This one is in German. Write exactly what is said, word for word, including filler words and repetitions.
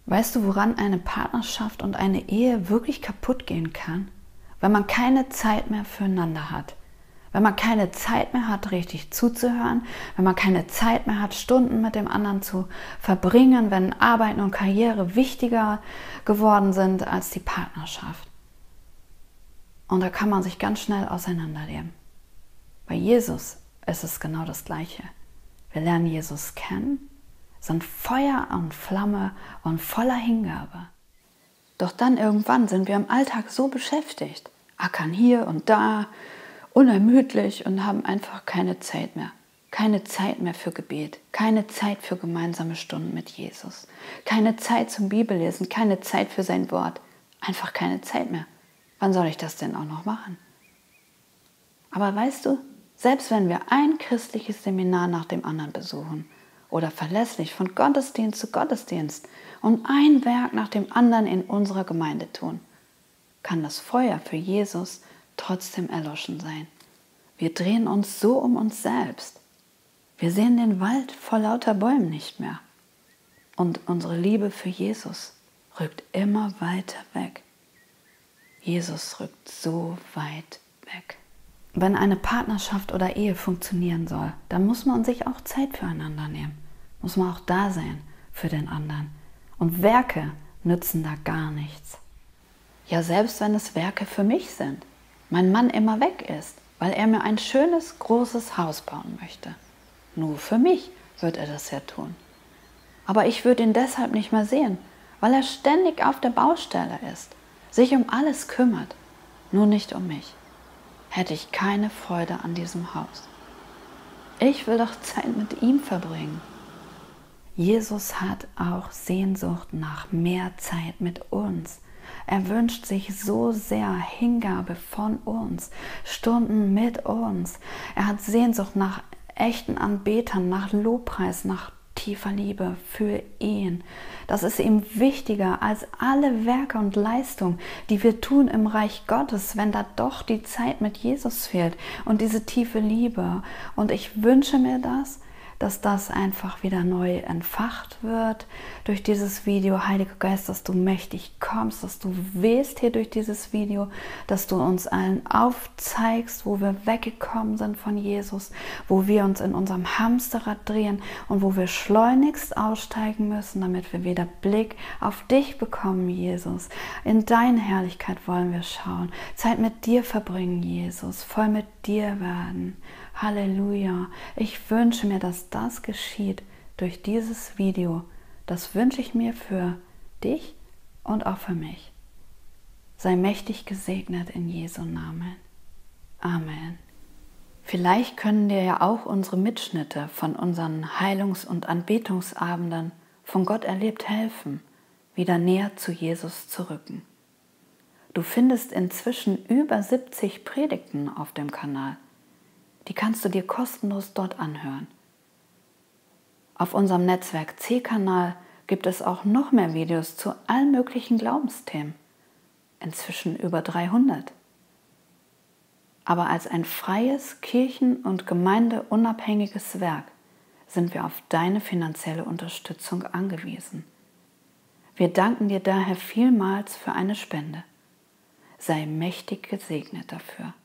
Weißt du, woran eine Partnerschaft und eine Ehe wirklich kaputt gehen kann? Wenn man keine Zeit mehr füreinander hat. Wenn man keine Zeit mehr hat, richtig zuzuhören, wenn man keine Zeit mehr hat, Stunden mit dem anderen zu verbringen, wenn Arbeiten und Karriere wichtiger geworden sind als die Partnerschaft. Und da kann man sich ganz schnell auseinanderleben. Bei Jesus ist es genau das Gleiche. Wir lernen Jesus kennen, sind Feuer und Flamme und voller Hingabe. Doch dann irgendwann sind wir im Alltag so beschäftigt, ackern hier und da, unermüdlich und haben einfach keine Zeit mehr. Keine Zeit mehr für Gebet, keine Zeit für gemeinsame Stunden mit Jesus, keine Zeit zum Bibellesen, keine Zeit für sein Wort. Einfach keine Zeit mehr. Wann soll ich das denn auch noch machen? Aber weißt du, selbst wenn wir ein christliches Seminar nach dem anderen besuchen oder verlässlich von Gottesdienst zu Gottesdienst und ein Werk nach dem anderen in unserer Gemeinde tun, kann das Feuer für Jesus trotzdem erloschen sein. Wir drehen uns so um uns selbst. Wir sehen den Wald vor lauter Bäumen nicht mehr. Und unsere Liebe für Jesus rückt immer weiter weg. Jesus rückt so weit weg. Wenn eine Partnerschaft oder Ehe funktionieren soll, dann muss man sich auch Zeit füreinander nehmen. Muss man auch da sein für den anderen. Und Werke nützen da gar nichts. Ja, selbst wenn es Werke für mich sind. Mein Mann immer weg ist, weil er mir ein schönes, großes Haus bauen möchte. Nur für mich wird er das ja tun. Aber ich würde ihn deshalb nicht mehr sehen, weil er ständig auf der Baustelle ist, sich um alles kümmert, nur nicht um mich. Hätte ich keine Freude an diesem Haus. Ich will doch Zeit mit ihm verbringen. Jesus hat auch Sehnsucht nach mehr Zeit mit uns. Er wünscht sich so sehr Hingabe von uns, Stunden mit uns. Er hat Sehnsucht nach echten Anbetern, nach Lobpreis, nach tiefer Liebe für ihn. Das ist ihm wichtiger als alle Werke und Leistungen, die wir tun im Reich Gottes, wenn da doch die Zeit mit Jesus fehlt und diese tiefe Liebe. Und ich wünsche mir das, dass das einfach wieder neu entfacht wird durch dieses Video. Heiliger Geist, dass du mächtig kommst, dass du wehst hier durch dieses Video, dass du uns allen aufzeigst, wo wir weggekommen sind von Jesus, wo wir uns in unserem Hamsterrad drehen und wo wir schleunigst aussteigen müssen, damit wir wieder Blick auf dich bekommen, Jesus. In deine Herrlichkeit wollen wir schauen, Zeit mit dir verbringen, Jesus, voll mit dir werden. Halleluja. Ich wünsche mir, dass das geschieht durch dieses Video. Das wünsche ich mir für dich und auch für mich. Sei mächtig gesegnet in Jesu Namen. Amen. Vielleicht können dir ja auch unsere Mitschnitte von unseren Heilungs- und Anbetungsabenden von Gott erlebt helfen, wieder näher zu Jesus zu rücken. Du findest inzwischen über siebzig Predigten auf dem Kanal. Die kannst du dir kostenlos dort anhören. Auf unserem Netzwerk C-Kanal gibt es auch noch mehr Videos zu allen möglichen Glaubensthemen. Inzwischen über dreihundert. Aber als ein freies, kirchen- und gemeindeunabhängiges Werk sind wir auf deine finanzielle Unterstützung angewiesen. Wir danken dir daher vielmals für eine Spende. Sei mächtig gesegnet dafür.